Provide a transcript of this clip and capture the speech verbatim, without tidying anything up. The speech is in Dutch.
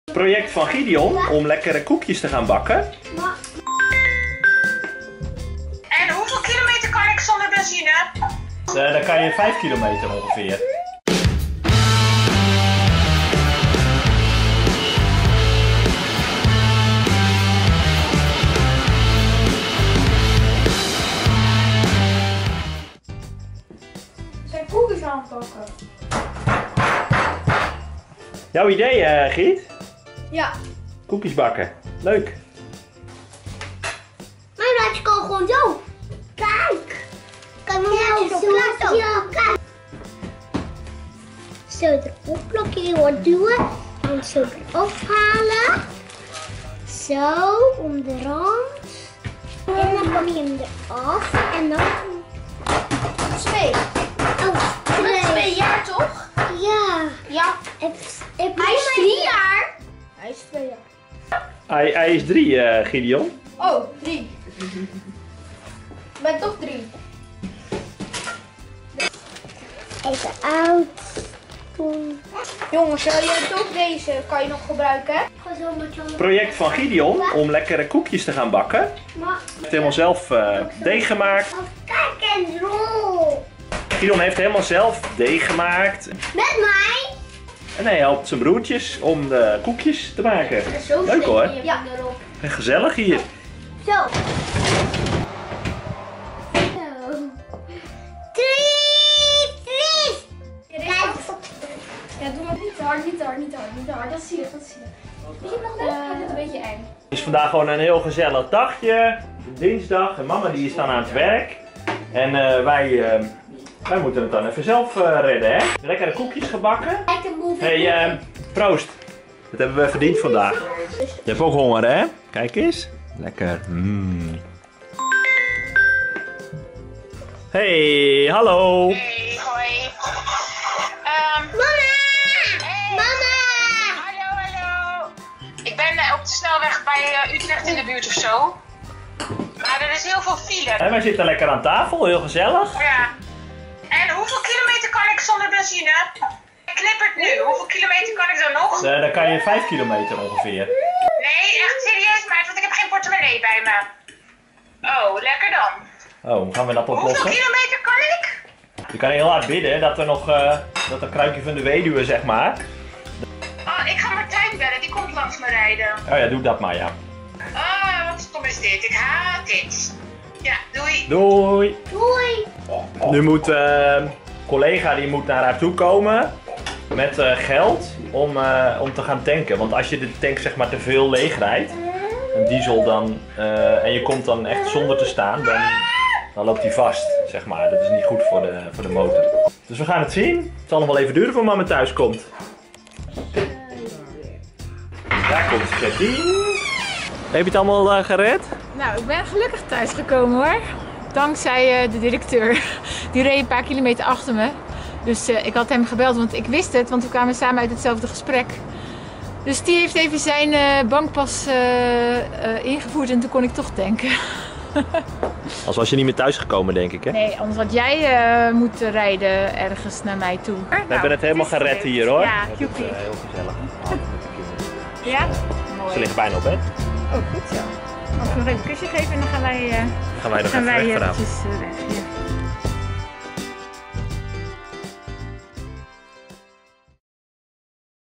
Project van Gideon om lekkere koekjes te gaan bakken. En hoeveel kilometer kan ik zonder benzine? Uh, dan kan je vijf kilometer ongeveer. Zijn koekjes aan het bakken. Jouw idee, uh, Giet? Ja. Koekjes bakken. Leuk. Mijn maatje kan gewoon zo. Kijk. Kan je zo klaar zo. Ja, kijk. Zo het opblokje wordt duwen. En zo erop halen. Zo om de rand. En dan pak je hem eraf. En dan... Twee. Oh, twee. Twee jaar toch? Ja. Ja. Ik, ik Hij is drie jaar. Hij is twee jaar. Hij, hij is drie, uh, Gideon. Oh, drie. Ik ben toch drie. Even oud. Toen. Jongens, wil je ook deze kan je nog gebruiken, hè? Project van Gideon om lekkere koekjes te gaan bakken. Hij heeft helemaal zelf uh, deeg gemaakt. Kijk en rol. Gideon heeft helemaal zelf deeg gemaakt. Met mij. En hij helpt zijn broertjes om de koekjes te maken. Leuk hoor. Ja. En gezellig hier. Zo. Zo. Drie, drie. Kijk. Ja, doe maar niet te hard, niet te hard, niet te hard, niet te hard. Dat zie je, dat zie je. Vind je het nog leuk? Uh, ik vind het een beetje eng. Het is vandaag gewoon een heel gezellig dagje. Dinsdag. En mama die is dan aan het werk. En uh, wij, uh, wij moeten het dan even zelf uh, redden, hè? Lekkere koekjes gebakken. Hé, hey, uh, proost. Dat hebben we verdiend vandaag. Je hebt ook honger, hè? Kijk eens. Lekker. Mm. Hey, hallo. Hey, hoi. Um, Mama. hey. Mama. Hallo, hallo. Ik ben uh, op de snelweg bij uh, Utrecht in de buurt of zo. Maar er is heel veel file. En wij zitten lekker aan tafel, heel gezellig. Ja. En hoeveel kilometer kan ik zonder benzine? Ik knippert nu. Hoeveel kilometer kan ik dan nog? Uh, dan kan je vijf kilometer ongeveer. Nee, echt serieus, maar want ik heb geen portemonnee bij me. Oh, lekker dan. Oh, hoe gaan we dat Hoeveel oplossen? kilometer kan ik? Je kan heel hard bidden dat er nog uh, dat een kruikje van de weduwe, zeg maar. Oh, ik ga Martijn bellen, die komt langs me rijden. Oh ja, doe dat maar, ja. Oh, wat stom is dit. Ik haat dit. Ja, doei. Doei! Doei. Nu moet uh, collega die moet naar haar toe komen met uh, geld om, uh, om te gaan tanken. Want als je de tank zeg maar te veel leeg rijdt, een diesel dan, uh, en je komt dan echt zonder te staan, dan, dan loopt hij vast, zeg maar. Dat is niet goed voor de, voor de motor. Dus we gaan het zien. Het zal nog wel even duren voor mama thuis komt. Daar komt Gertie. Heb je het allemaal uh, gered? Nou, ik ben gelukkig thuisgekomen hoor. Dankzij uh, de directeur. Die reed een paar kilometer achter me. Dus uh, ik had hem gebeld, want ik wist het, want we kwamen samen uit hetzelfde gesprek. Dus die heeft even zijn uh, bankpas uh, uh, ingevoerd en toen kon ik toch tanken. Als was je niet meer thuis gekomen, denk ik, hè? Nee, anders had jij uh, moeten rijden ergens naar mij toe. We nou, hebben het helemaal het gered hier hoor. Ja, het joepie. is uh, heel gezellig. Ja? Mooi. Ze ligt bijna op bed. Oh, goed zo. Mag ik nog even een kusje geven en dan gaan wij, uh, Gaan wij nog gaan even wij weg vanavond. eventjes uh, weg. Ja.